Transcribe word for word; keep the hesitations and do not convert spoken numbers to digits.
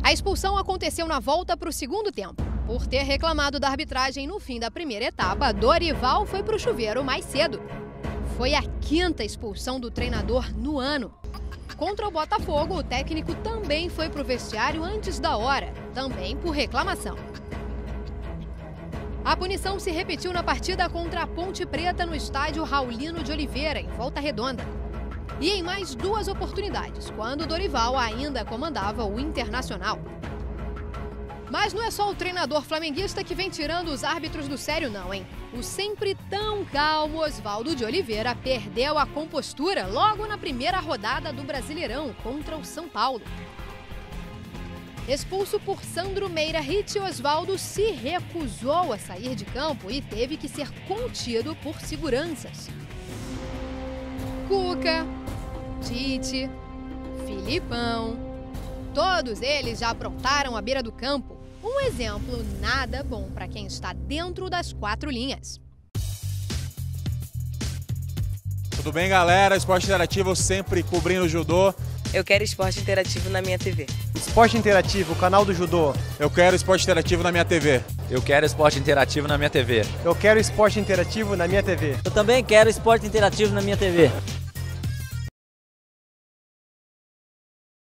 A expulsão aconteceu na volta para o segundo tempo. Por ter reclamado da arbitragem no fim da primeira etapa, Dorival foi para o chuveiro mais cedo. Foi a quinta expulsão do treinador no ano. Contra o Botafogo, o técnico também foi para o vestiário antes da hora, também por reclamação. A punição se repetiu na partida contra a Ponte Preta no estádio Raulino de Oliveira, em Volta Redonda. E em mais duas oportunidades, quando Dorival ainda comandava o Internacional. Mas não é só o treinador flamenguista que vem tirando os árbitros do sério não, hein? O sempre tão calmo Oswaldo de Oliveira perdeu a compostura logo na primeira rodada do Brasileirão contra o São Paulo. Expulso por Sandro Meira Hit, Oswaldo se recusou a sair de campo e teve que ser contido por seguranças. Cuca, Tite, Filipão, todos eles já aprontaram à beira do campo. Um exemplo nada bom para quem está dentro das quatro linhas. Tudo bem, galera? Esporte Interativo sempre cobrindo o judô. Eu quero esporte interativo na minha T V. Esporte Interativo, canal do judô. Eu quero esporte interativo na minha T V. Eu quero esporte interativo na minha T V. Eu quero esporte interativo na minha T V. Eu também quero esporte interativo na minha T V.